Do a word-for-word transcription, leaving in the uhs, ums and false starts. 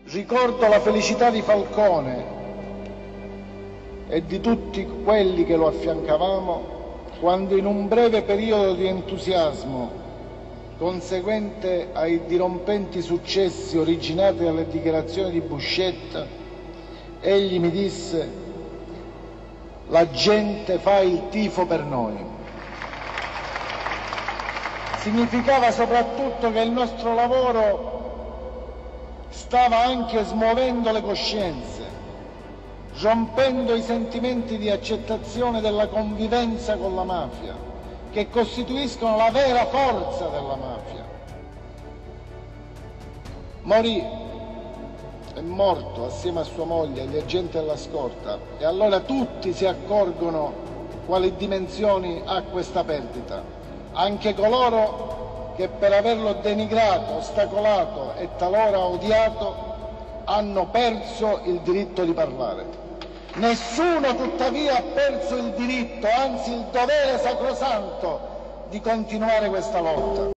Ricordo la felicità di Falcone e di tutti quelli che lo affiancavamo quando, in un breve periodo di entusiasmo conseguente ai dirompenti successi originati dalle dichiarazioni di Buscetta, egli mi disse: «La gente fa il tifo per noi». Significava soprattutto che il nostro lavoro stava anche smuovendo le coscienze, rompendo i sentimenti di accettazione della convivenza con la mafia, che costituiscono la vera forza della mafia. Morì, è morto assieme a sua moglie, agli agenti della scorta, e allora tutti si accorgono quali dimensioni ha questa perdita, anche coloro che per averlo denigrato, ostacolato e talora odiato hanno perso il diritto di parlare. Nessuno tuttavia ha perso il diritto, anzi il dovere sacrosanto, di continuare questa lotta.